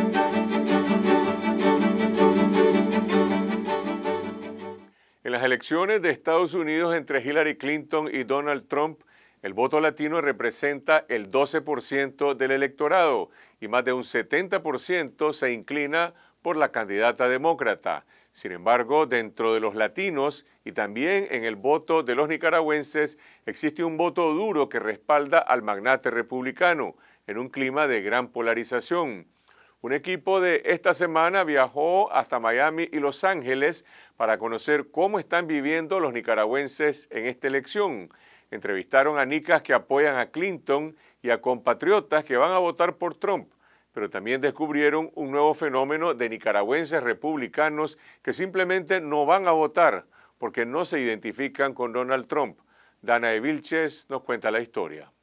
En las elecciones de Estados Unidos entre Hillary Clinton y Donald Trump, el voto latino representa el 12% del electorado y más de un 70% se inclina por la candidata demócrata. Sin embargo, dentro de los latinos y también en el voto de los nicaragüenses existe un voto duro que respalda al magnate republicano en un clima de gran polarización. Un equipo de esta semana viajó hasta Miami y Los Ángeles para conocer cómo están viviendo los nicaragüenses en esta elección. Entrevistaron a nicas que apoyan a Clinton y a compatriotas que van a votar por Trump, pero también descubrieron un nuevo fenómeno de nicaragüenses republicanos que simplemente no van a votar porque no se identifican con Donald Trump. Dana de Vilches nos cuenta la historia.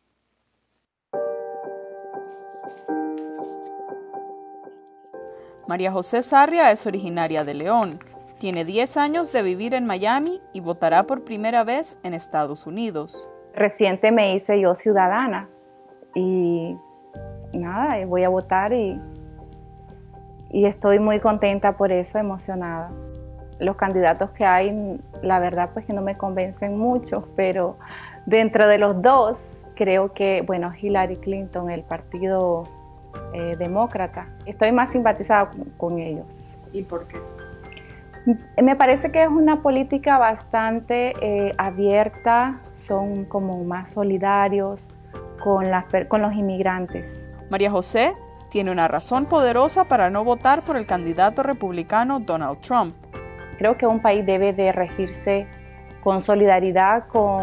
María José Sarria es originaria de León. Tiene 10 años de vivir en Miami y votará por primera vez en Estados Unidos. Reciente me hice yo ciudadana y nada, voy a votar y estoy muy contenta por eso, emocionada. Los candidatos que hay, la verdad pues que no me convencen mucho, pero dentro de los dos creo que, bueno, Hillary Clinton, el partido demócrata, estoy más simpatizada con ellos. ¿Y por qué? Me parece que es una política bastante abierta, son como más solidarios con los inmigrantes. María José tiene una razón poderosa para no votar por el candidato republicano Donald Trump. Creo que un país debe de regirse con solidaridad,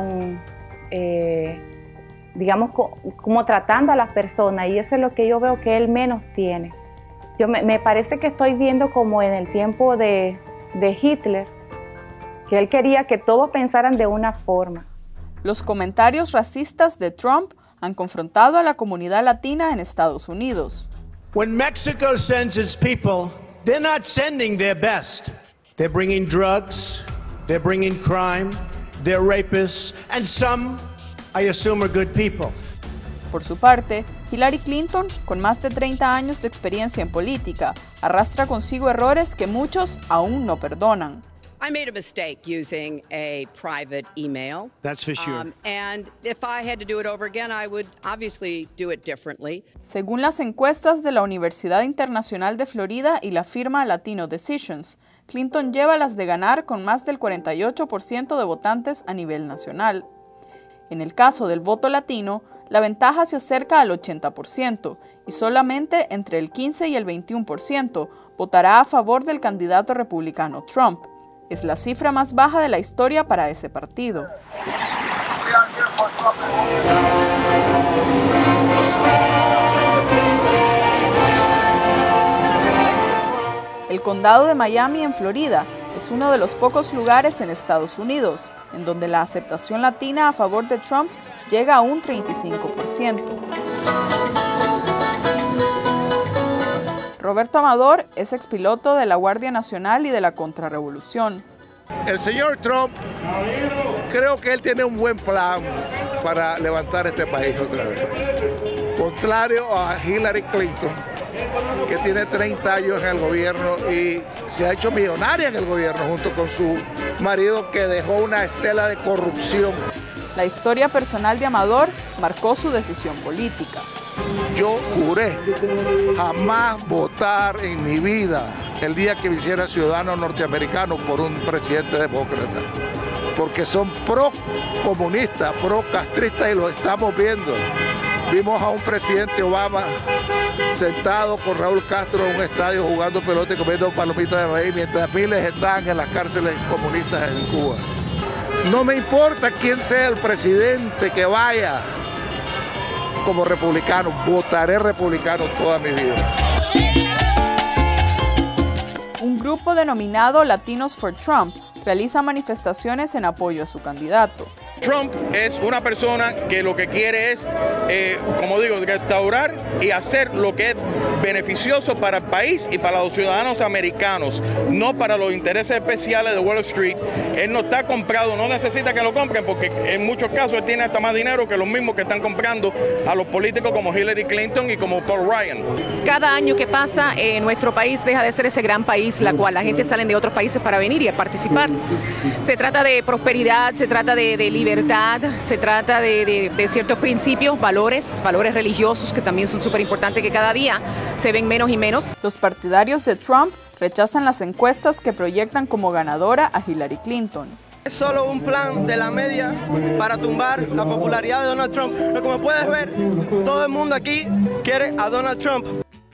digamos, como tratando a las personas, y eso es lo que yo veo que él menos tiene. Me parece que estoy viendo como en el tiempo de Hitler, que él quería que todos pensaran de una forma. Los comentarios racistas de Trump han confrontado a la comunidad latina en Estados Unidos. When Mexico sends its people, they're not sending their best. They're bringing drugs, they're bringing crime, they're rapists, and some, I assume, are good people. Por su parte, Hillary Clinton, con más de 30 años de experiencia en política, arrastra consigo errores que muchos aún no perdonan. I made a mistake using a private email. That's for sure. And if I had to do it over again, I would obviously do it differently. Según las encuestas de la Universidad Internacional de Florida y la firma Latino Decisions, Clinton lleva las de ganar con más del 48% de votantes a nivel nacional. En el caso del voto latino, la ventaja se acerca al 80% y solamente entre el 15 y el 21% votará a favor del candidato republicano Trump. Es la cifra más baja de la historia para ese partido. El condado de Miami, en Florida, es uno de los pocos lugares en Estados Unidos en donde la aceptación latina a favor de Trump llega a un 35%. Roberto Amador es expiloto de la Guardia Nacional y de la Contrarrevolución. El señor Trump, creo que él tiene un buen plan para levantar este país otra vez. Contrario a Hillary Clinton, que tiene 30 años en el gobierno y se ha hecho millonaria en el gobierno junto con su marido, que dejó una estela de corrupción. La historia personal de Amador marcó su decisión política. Yo juré jamás votar en mi vida el día que me hiciera ciudadano norteamericano por un presidente demócrata, porque son pro-comunistas, pro-castristas, y lo estamos viendo. Vimos a un presidente Obama sentado con Raúl Castro en un estadio jugando pelota y comiendo palomitas de maíz, mientras miles están en las cárceles comunistas en Cuba. No me importa quién sea el presidente que vaya, como republicano, votaré republicano toda mi vida. Un grupo denominado Latinos for Trump realiza manifestaciones en apoyo a su candidato. Trump es una persona que lo que quiere es, como digo, restaurar y hacer lo que es beneficioso para el país y para los ciudadanos americanos, no para los intereses especiales de Wall Street. Él no está comprado, no necesita que lo compren, porque en muchos casos él tiene hasta más dinero que los mismos que están comprando a los políticos como Hillary Clinton y como Paul Ryan. Cada año que pasa, nuestro país deja de ser ese gran país, la cual la gente sale de otros países para venir y a participar. Se trata de prosperidad, se trata de libertad, se trata de ciertos principios, valores religiosos que también son súper importantes, que cada día se ven menos y menos. Los partidarios de Trump rechazan las encuestas que proyectan como ganadora a Hillary Clinton. Es solo un plan de la media para tumbar la popularidad de Donald Trump. Pero como puedes ver, todo el mundo aquí quiere a Donald Trump.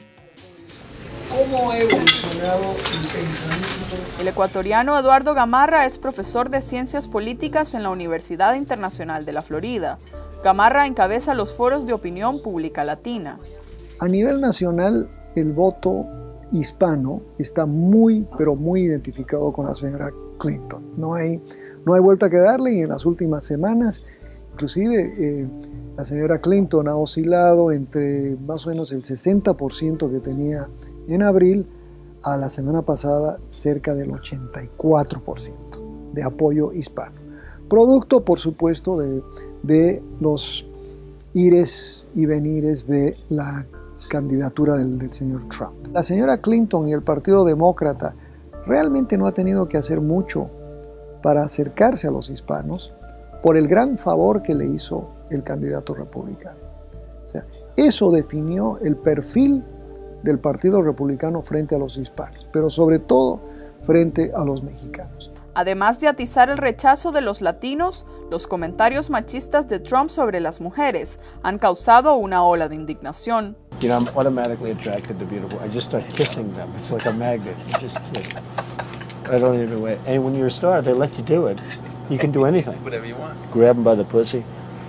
¿Cómo ha evolucionado el pensamiento? El ecuatoriano Eduardo Gamarra es profesor de Ciencias Políticas en la Universidad Internacional de la Florida. Gamarra encabeza los foros de opinión pública latina. A nivel nacional, el voto hispano está muy, pero muy identificado con la señora Clinton. No hay vuelta que darle, y en las últimas semanas, inclusive la señora Clinton ha oscilado entre más o menos el 60% que tenía en abril a la semana pasada cerca del 84% de apoyo hispano. Producto, por supuesto, de los ires y venires de la candidatura del señor Trump. La señora Clinton y el Partido Demócrata realmente no ha tenido que hacer mucho para acercarse a los hispanos por el gran favor que le hizo el candidato republicano. O sea, eso definió el perfil del Partido Republicano frente a los hispanos, pero sobre todo frente a los mexicanos. Además de atizar el rechazo de los latinos, los comentarios machistas de Trump sobre las mujeres han causado una ola de indignación. You know, I'm automatically attracted to beautiful. I just start kissing them. It's like a magnet. You just kiss. I don't even wait. And when you're a star, they let you do it. You can do anything. Whatever you want. Grab them by the pussy.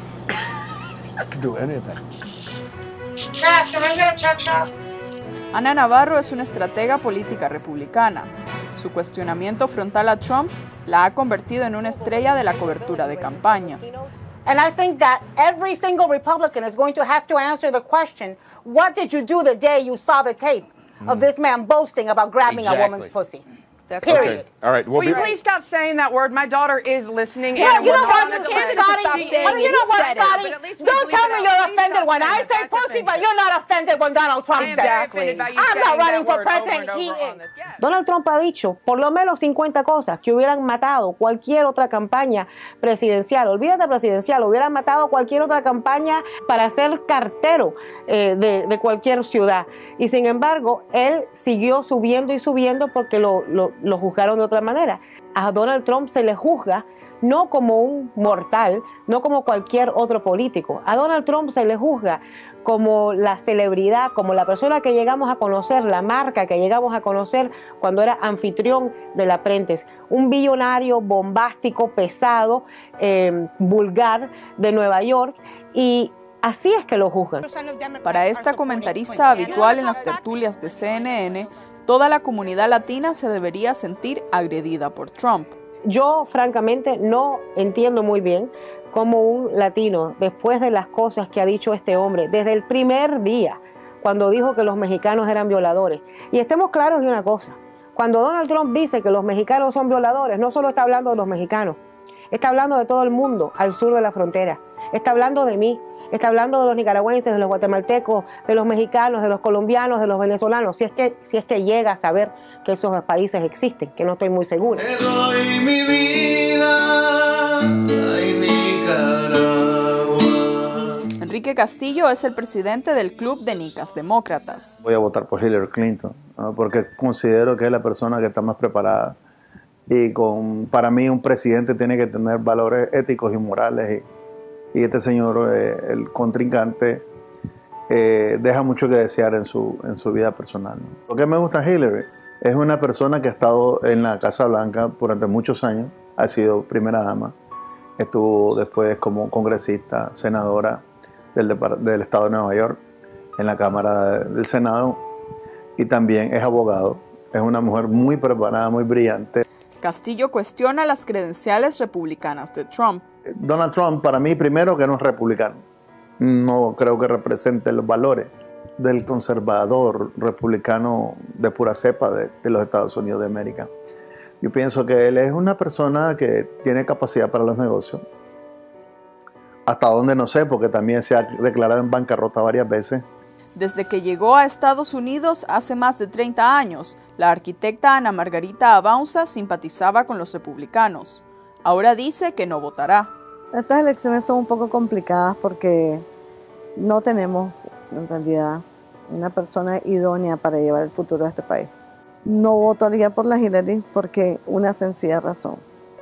You can do anything. Can I get a cha-cha? Ana Navarro es una estratega política republicana. Su cuestionamiento frontal a Trump la ha convertido en una estrella de la cobertura de campaña. And I think that every single Republican is going to have to answer the question, what did you do the day you saw the tape of this man boasting about grabbing a woman's pussy? Period. Okay. All right. Will you please stop saying that word? My daughter is listening. Yeah, and you know what, Scotty? You know what, Scotty? Don't tell me you're offended when I say pussy, but you're not offended when Donald Trump says it. I'm not running for president. He is. Donald Trump ha dicho por lo menos 50 cosas que hubieran matado cualquier otra campaña presidencial. Olvídate presidencial, hubieran matado cualquier otra campaña para ser cartero de cualquier ciudad. Y sin embargo, él siguió subiendo y subiendo porque lo juzgaron de otra manera. A Donald Trump se le juzga no como un mortal, no como cualquier otro político. A Donald Trump se le juzga como la celebridad, como la persona que llegamos a conocer, la marca que llegamos a conocer cuando era anfitrión del Apprentice. Un billonario bombástico, pesado, vulgar de Nueva York, y así es que lo juzgan. Para esta comentarista habitual en las tertulias de CNN, toda la comunidad latina se debería sentir agredida por Trump. Yo, francamente, no entiendo muy bien cómo un latino, después de las cosas que ha dicho este hombre, desde el primer día, cuando dijo que los mexicanos eran violadores. Y estemos claros de una cosa, cuando Donald Trump dice que los mexicanos son violadores, no solo está hablando de los mexicanos, está hablando de todo el mundo al sur de la frontera, está hablando de mí, está hablando de los nicaragüenses, de los guatemaltecos, de los mexicanos, de los colombianos, de los venezolanos, si es que llega a saber que esos países existen, que no estoy muy segura. Te doy mi vida, ay, Nicaragua. Enrique Castillo es el presidente del Club de Nicas Demócratas. Voy a votar por Hillary Clinton, ¿no? Porque considero que es la persona que está más preparada. Y para mí un presidente tiene que tener valores éticos y morales. Y este señor, el contrincante, deja mucho que desear en su vida personal, ¿no? Lo que me gusta de Hillary es una persona que ha estado en la Casa Blanca durante muchos años, ha sido primera dama, estuvo después como congresista, senadora del estado de Nueva York, en la Cámara del Senado, y también es abogado. Es una mujer muy preparada, muy brillante. Castillo cuestiona las credenciales republicanas de Trump. Donald Trump, para mí, primero que no es republicano. No creo que represente los valores del conservador republicano de pura cepa de los Estados Unidos de América. Yo pienso que él es una persona que tiene capacidad para los negocios. Hasta donde no sé, porque también se ha declarado en bancarrota varias veces. Desde que llegó a Estados Unidos hace más de 30 años, la arquitecta Ana Margarita Abaunza simpatizaba con los republicanos. Ahora dice que no votará. Estas elecciones son un poco complicadas porque no tenemos, en realidad, una persona idónea para llevar el futuro de este país. No votaría por la Hillary porque una sencilla razón.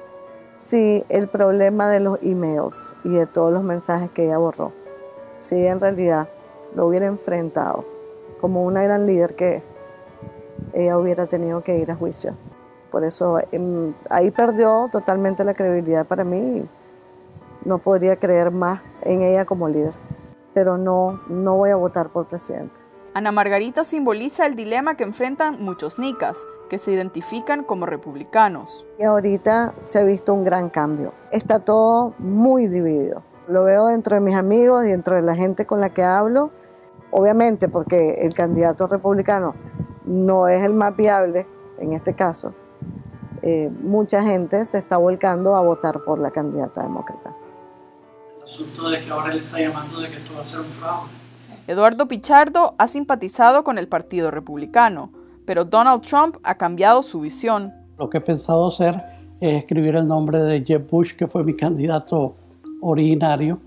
Si el problema de los emails y de todos los mensajes que ella borró, si en realidad lo hubiera enfrentado como una gran líder que es, ella hubiera tenido que ir a juicio. Por eso ahí perdió totalmente la credibilidad para mí y no podría creer más en ella como líder. Pero no voy a votar por presidente. Ana Margarita simboliza el dilema que enfrentan muchos nicas, que se identifican como republicanos. Y ahorita se ha visto un gran cambio. Está todo muy dividido. Lo veo dentro de mis amigos y dentro de la gente con la que hablo. Obviamente porque el candidato republicano no es el más viable en este caso. Mucha gente se está volcando a votar por la candidata demócrata. El asunto de que ahora él está llamando de que esto va a ser un fraude. Eduardo Pichardo ha simpatizado con el Partido Republicano, pero Donald Trump ha cambiado su visión. Lo que he pensado hacer es escribir el nombre de Jeb Bush, que fue mi candidato originario,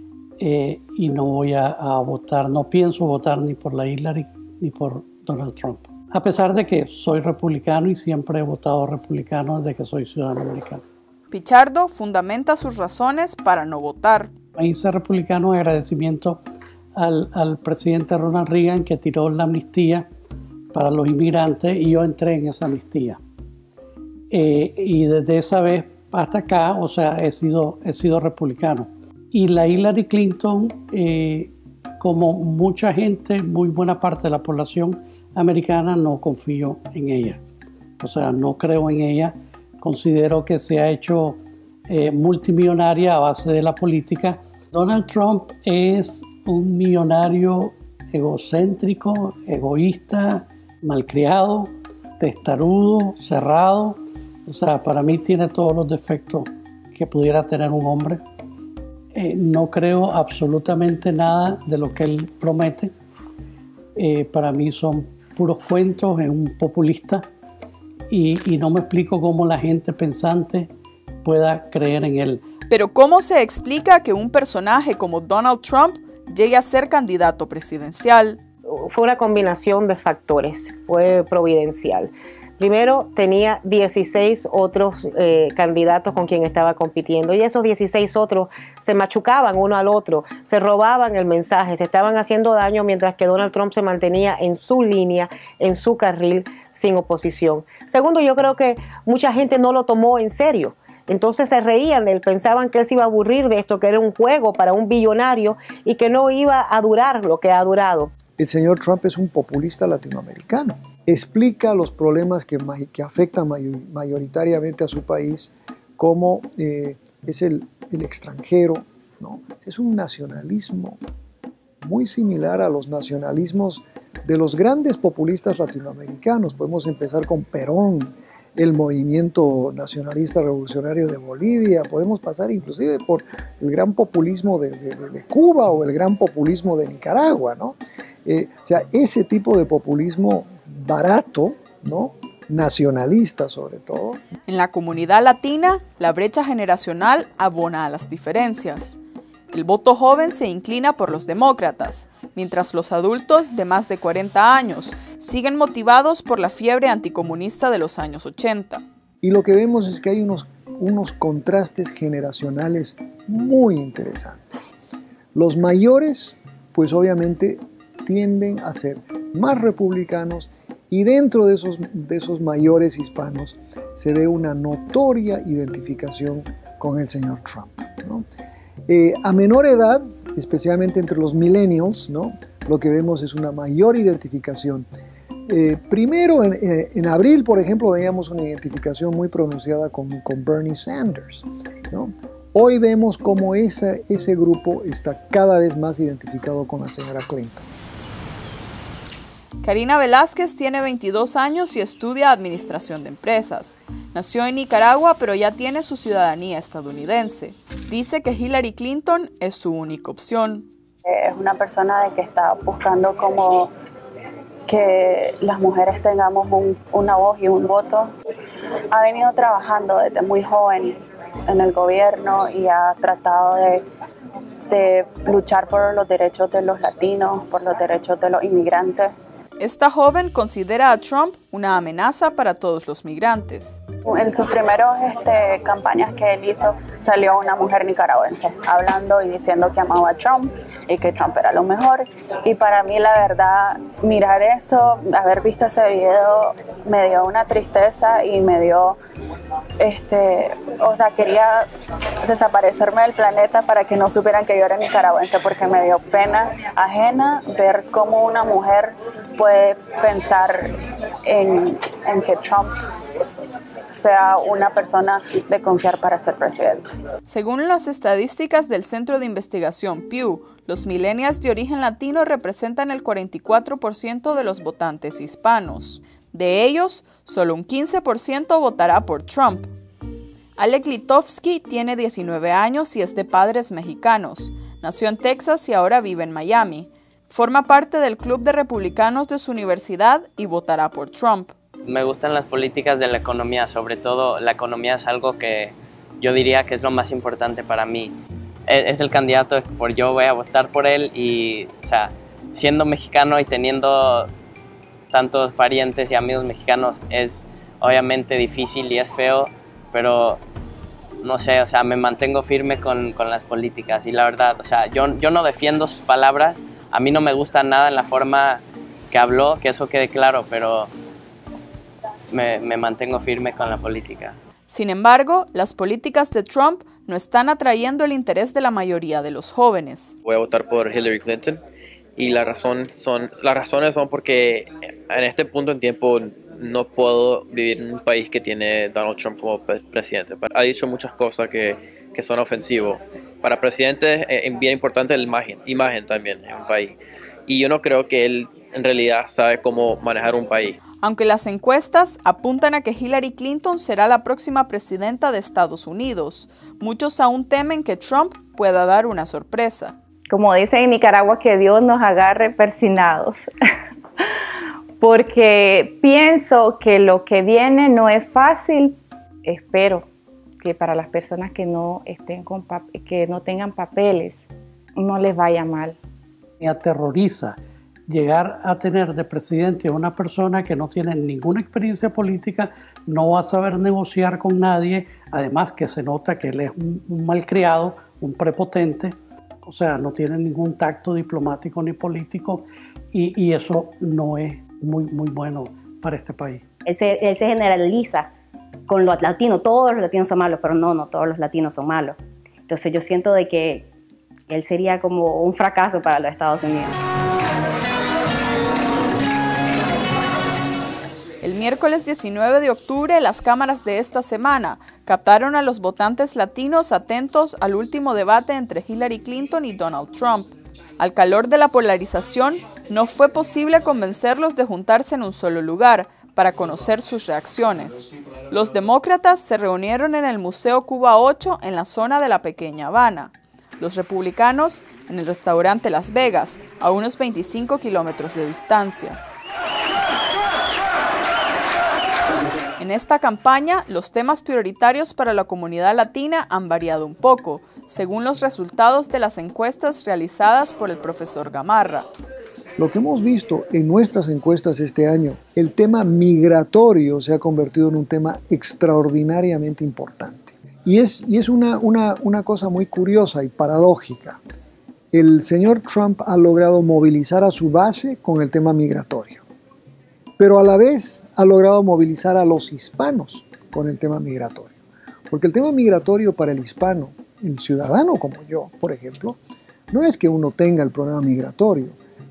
y no voy a votar, no pienso votar ni por la Hillary ni por Donald Trump. A pesar de que soy republicano y siempre he votado republicano desde que soy ciudadano americano. Pichardo fundamenta sus razones para no votar. Me hice republicano en agradecimiento al presidente Ronald Reagan, que tiró la amnistía para los inmigrantes, y yo entré en esa amnistía. Y desde esa vez hasta acá, o sea, he sido republicano. Y la Hillary Clinton, como mucha gente, muy buena parte de la población americana, no confío en ella. O sea, no creo en ella. Considero que se ha hecho multimillonaria a base de la política. Donald Trump es un millonario egocéntrico, egoísta, malcriado, testarudo, cerrado. O sea, para mí tiene todos los defectos que pudiera tener un hombre. No creo absolutamente nada de lo que él promete. Para mí son puros cuentos, es un populista y no me explico cómo la gente pensante pueda creer en él. Pero ¿cómo se explica que un personaje como Donald Trump llegue a ser candidato presidencial? Fue una combinación de factores, fue providencial. Primero, tenía 16 otros candidatos con quien estaba compitiendo, y esos 16 otros se machucaban uno al otro, se robaban el mensaje, se estaban haciendo daño, mientras que Donald Trump se mantenía en su línea, en su carril, sin oposición. Segundo, yo creo que mucha gente no lo tomó en serio. Entonces se reían de él, pensaban que él se iba a aburrir de esto, que era un juego para un billonario y que no iba a durar lo que ha durado. El señor Trump es un populista latinoamericano. Explica los problemas que afectan mayoritariamente a su país, como es el extranjero, ¿no? Es un nacionalismo muy similar a los nacionalismos de los grandes populistas latinoamericanos. Podemos empezar con Perón, el movimiento nacionalista revolucionario de Bolivia, podemos pasar inclusive por el gran populismo de Cuba o el gran populismo de Nicaragua, ¿no? O sea, ese tipo de populismo barato, ¿no? Nacionalista sobre todo. En la comunidad latina, la brecha generacional abona a las diferencias. El voto joven se inclina por los demócratas, mientras los adultos de más de 40 años siguen motivados por la fiebre anticomunista de los años 80. Y lo que vemos es que hay unos contrastes generacionales muy interesantes. Los mayores, pues obviamente, tienden a ser más republicanos, y dentro de esos mayores hispanos se ve una notoria identificación con el señor Trump, ¿no? A menor edad, especialmente entre los millennials, ¿no? Lo que vemos es una mayor identificación Primero, en abril, por ejemplo, veíamos una identificación muy pronunciada con Bernie Sanders, ¿no? Hoy vemos cómo ese grupo está cada vez más identificado con la señora Clinton. Karina Velázquez tiene 22 años y estudia Administración de Empresas. Nació en Nicaragua, pero ya tiene su ciudadanía estadounidense. Dice que Hillary Clinton es su única opción. Es una persona que está buscando como que las mujeres tengamos una voz y un voto. Ha venido trabajando desde muy joven en el gobierno y ha tratado de luchar por los derechos de los latinos, por los derechos de los inmigrantes. Esta joven considera a Trump una amenaza para todos los migrantes. En sus primeras campañas que él hizo, salió una mujer nicaragüense hablando y diciendo que amaba a Trump y que Trump era lo mejor. Y para mí, la verdad, mirar eso, haber visto ese video, me dio una tristeza y me dio, quería desaparecerme del planeta para que no supieran que yo era nicaragüense, porque me dio pena ajena ver cómo una mujer puede pensar en que Trump sea una persona de confiar para ser presidente. Según las estadísticas del Centro de Investigación Pew, los millennials de origen latino representan el 44% de los votantes hispanos. De ellos, solo un 15% votará por Trump. Alec Litovsky tiene 19 años y es de padres mexicanos. Nació en Texas y ahora vive en Miami. Forma parte del club de republicanos de su universidad y votará por Trump. Me gustan las políticas de la economía, sobre todo la economía es algo que yo diría que es lo más importante para mí. Es el candidato por yo voy a votar por él y, siendo mexicano y teniendo tantos parientes y amigos mexicanos es obviamente difícil y es feo, pero no sé, me mantengo firme con las políticas y la verdad, yo no defiendo sus palabras, a mí no me gusta nada en la forma que habló, que eso quede claro, pero me mantengo firme con la política. Sin embargo, las políticas de Trump no están atrayendo el interés de la mayoría de los jóvenes. Voy a votar por Hillary Clinton y las razones son porque en este punto en tiempo no puedo vivir en un país que tiene Donald Trump como presidente. Ha dicho muchas cosas que son ofensivas. Para presidente es bien importante la imagen también en un país. Y yo no creo que él en realidad sabe cómo manejar un país. Aunque las encuestas apuntan a que Hillary Clinton será la próxima presidenta de Estados Unidos, muchos aún temen que Trump pueda dar una sorpresa. Como dicen en Nicaragua, que Dios nos agarre persinados. Porque pienso que lo que viene no es fácil. Espero que para las personas que no tengan papeles no les vaya mal. Me aterroriza llegar a tener de presidente a una persona que no tiene ninguna experiencia política, no va a saber negociar con nadie, además que se nota que él es un malcriado, un prepotente, o sea, no tiene ningún tacto diplomático ni político y eso no es muy bueno para este país. Él se generaliza con los latinos, todos los latinos son malos, pero no todos los latinos son malos. Entonces yo siento de que él sería como un fracaso para los Estados Unidos. El miércoles 19 de octubre, las cámaras de esta semana captaron a los votantes latinos atentos al último debate entre Hillary Clinton y Donald Trump. Al calor de la polarización, no fue posible convencerlos de juntarse en un solo lugar para conocer sus reacciones. Los demócratas se reunieron en el Museo Cuba 8 en la zona de la Pequeña Habana. Los republicanos en el restaurante Las Vegas, a unos 25 kilómetros de distancia. En esta campaña, los temas prioritarios para la comunidad latina han variado un poco, según los resultados de las encuestas realizadas por el profesor Gamarra. Lo que hemos visto en nuestras encuestas este año, el tema migratorio se ha convertido en un tema extraordinariamente importante. Y es una cosa muy curiosa y paradójica. El señor Trump ha logrado movilizar a su base con el tema migratorio, pero a la vez ha logrado movilizar a los hispanos con el tema migratorio. Porque el tema migratorio para el hispano, el ciudadano como yo, por ejemplo, no es que uno tenga el problema migratorio,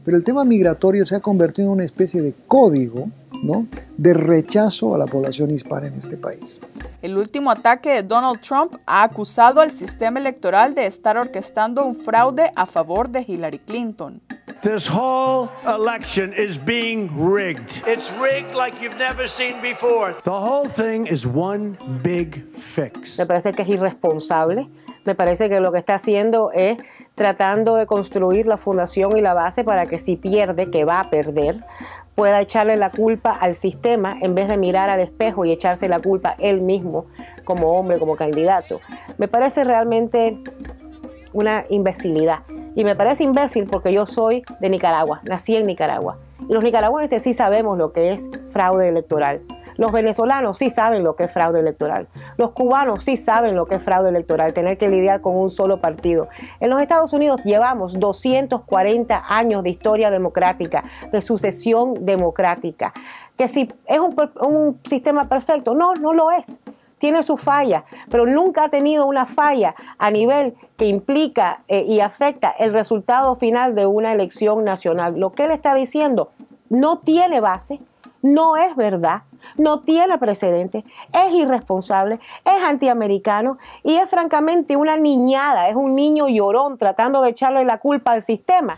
pero el tema migratorio se ha convertido en una especie de código, ¿no?, de rechazo a la población hispana en este país. El último ataque de Donald Trump ha acusado al sistema electoral de estar orquestando un fraude a favor de Hillary Clinton. This whole election is being rigged. It's rigged like you've never seen before. The whole thing is one big fix. Me parece que es irresponsable. Me parece que lo que está haciendo es tratando de construir la fundación y la base para que si pierde, que va a perder, pueda echarle la culpa al sistema en vez de mirar al espejo y echarse la culpa él mismo como hombre, como candidato. Me parece realmente una imbecilidad. Y me parece imbécil porque yo soy de Nicaragua, nací en Nicaragua. Y los nicaragüenses sí sabemos lo que es fraude electoral. Los venezolanos sí saben lo que es fraude electoral. Los cubanos sí saben lo que es fraude electoral, tener que lidiar con un solo partido. En los Estados Unidos llevamos 240 años de historia democrática, de sucesión democrática. Que si es un sistema perfecto, no lo es. Tiene su falla, pero nunca ha tenido una falla a nivel que implica y afecta el resultado final de una elección nacional. Lo que él está diciendo no tiene base, no es verdad, no tiene precedente, es irresponsable, es antiamericano y es francamente una niñada, es un niño llorón tratando de echarle la culpa al sistema.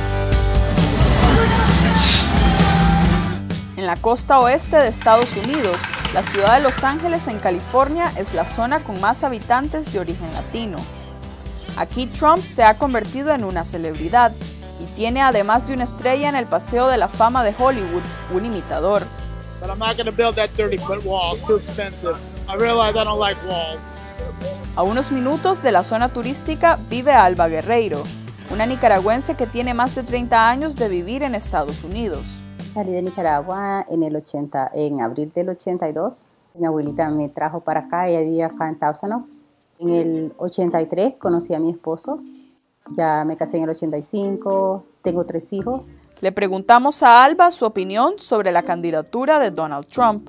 En la costa oeste de Estados Unidos, la ciudad de Los Ángeles, en California, es la zona con más habitantes de origen latino. Aquí Trump se ha convertido en una celebridad y tiene, además de una estrella en el Paseo de la Fama de Hollywood, un imitador. A unos minutos de la zona turística vive Alba Guerreiro, una nicaragüense que tiene más de 30 años de vivir en Estados Unidos. Salí de Nicaragua en abril del 82. Mi abuelita me trajo para acá, ella vivía acá en Thousand Oaks. En el 83 conocí a mi esposo, ya me casé en el 85, tengo 3 hijos. Le preguntamos a Alba su opinión sobre la candidatura de Donald Trump.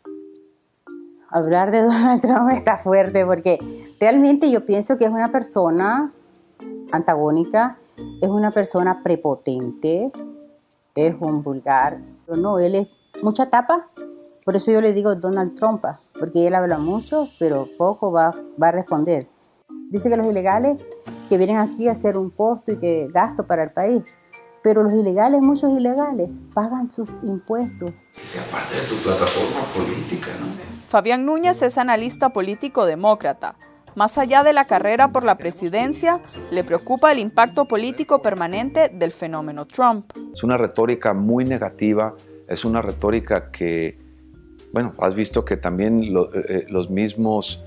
Hablar de Donald Trump está fuerte porque realmente yo pienso que es una persona antagónica, es una persona prepotente, es un vulgar. Pero no, él es mucha tapa, por eso yo le digo Donald Trump, porque él habla mucho, pero poco va a responder. Dice que los ilegales que vienen aquí a hacer un costo y que gasto para el país, pero los ilegales, muchos ilegales, pagan sus impuestos. Sea parte de tu plataforma política, ¿no? Fabián Núñez es analista político demócrata. Más allá de la carrera por la presidencia, le preocupa el impacto político permanente del fenómeno Trump. Es una retórica muy negativa, es una retórica que, bueno, has visto que también los mismos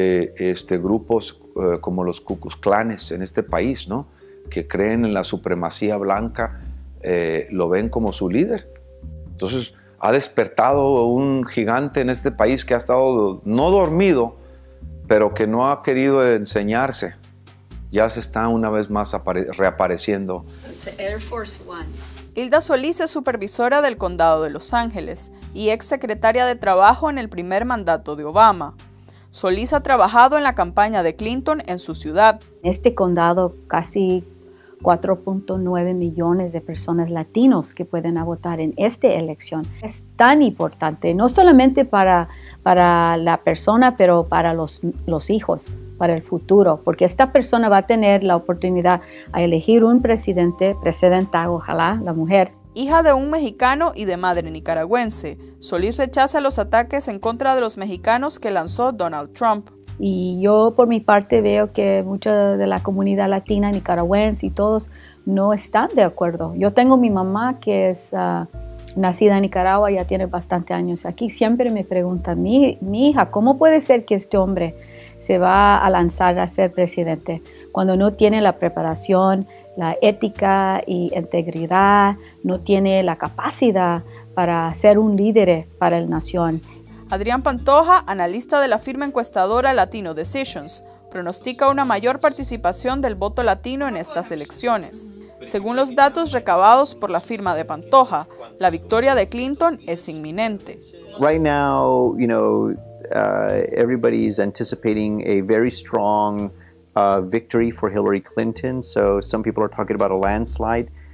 grupos como los Ku Klux Klanes en este país, ¿no?, que creen en la supremacía blanca, lo ven como su líder. Entonces, ha despertado un gigante en este país que ha estado no dormido, pero que no ha querido enseñarse. Ya se está una vez más reapareciendo. Air Force One. Hilda Solís es supervisora del Condado de Los Ángeles y exsecretaria de Trabajo en el primer mandato de Obama. Solís ha trabajado en la campaña de Clinton en su ciudad. En este condado casi 4.9 millones de personas latinos que pueden votar en esta elección. Es tan importante, no solamente para la persona, pero para los hijos, para el futuro, porque esta persona va a tener la oportunidad a elegir un presidenta, ojalá la mujer. Hija de un mexicano y de madre nicaragüense, Solís rechaza los ataques en contra de los mexicanos que lanzó Donald Trump. Y yo por mi parte veo que mucha de la comunidad latina, nicaragüense y todos no están de acuerdo. Yo tengo mi mamá que es nacida en Nicaragua, ya tiene bastante años aquí. Siempre me pregunta, mi hija, ¿cómo puede ser que este hombre se va a lanzar a ser presidente cuando no tiene la preparación, la ética y integridad, no tiene la capacidad para ser un líder para la nación? Adrián Pantoja, analista de la firma encuestadora Latino Decisions, pronostica una mayor participación del voto latino en estas elecciones. Según los datos recabados por la firma de Pantoja, la victoria de Clinton es inminente. Right now, everybody is anticipating a very strong victory for Hillary Clinton. So some people are talking about a landslide.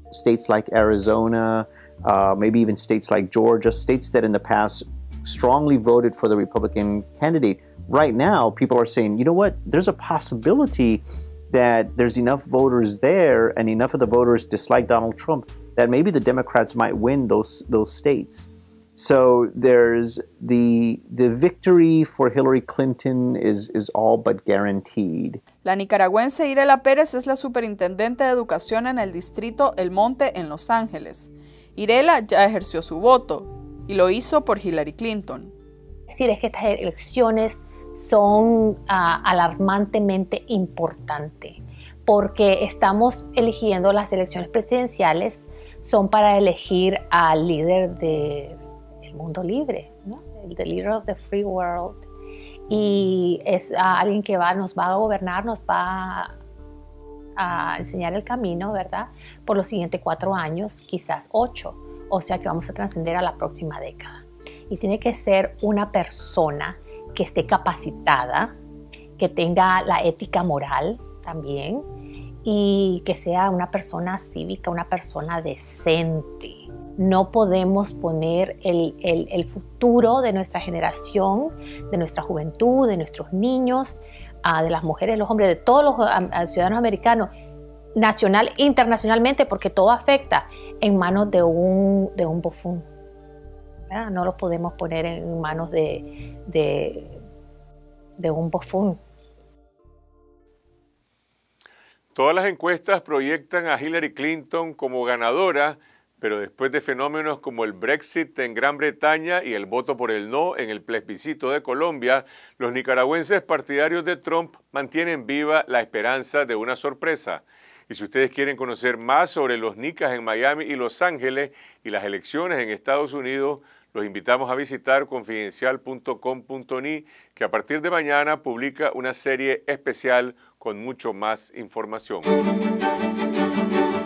states like Arizona, maybe even states like Georgia, states that in the past strongly voted for the Republican candidate. Right now, people are saying, you know what, there's a possibility that there's enough voters there and enough of the voters dislike Donald Trump that maybe the Democrats might win those states. So there's the victory for Hillary Clinton is all but guaranteed. La nicaragüense Irela Pérez es la superintendente de educación en el distrito El Monte en Los Ángeles. Irela ya ejerció su voto y lo hizo por Hillary Clinton. Es decir, es que estas elecciones son alarmantemente importantes porque estamos eligiendo las elecciones presidenciales, son para elegir al líder del mundo libre, ¿no? The leader of the free world. Y es alguien que nos va a gobernar, nos va a enseñar el camino, ¿verdad? Por los siguientes 4 años, quizás 8. O sea que vamos a trascender a la próxima década. Y tiene que ser una persona que esté capacitada, que tenga la ética moral también y que sea una persona cívica, una persona decente. No podemos poner el futuro de nuestra generación, de nuestra juventud, de nuestros niños, de las mujeres, los hombres, de todos los ciudadanos americanos, nacional e internacionalmente, porque todo afecta, en manos de un bufón. ¿Verdad? No lo podemos poner en manos de un bufón. Todas las encuestas proyectan a Hillary Clinton como ganadora, pero después de fenómenos como el Brexit en Gran Bretaña y el voto por el no en el plebiscito de Colombia, los nicaragüenses partidarios de Trump mantienen viva la esperanza de una sorpresa. Y si ustedes quieren conocer más sobre los nicas en Miami y Los Ángeles y las elecciones en Estados Unidos, los invitamos a visitar confidencial.com.ni, que a partir de mañana publica una serie especial con mucho más información.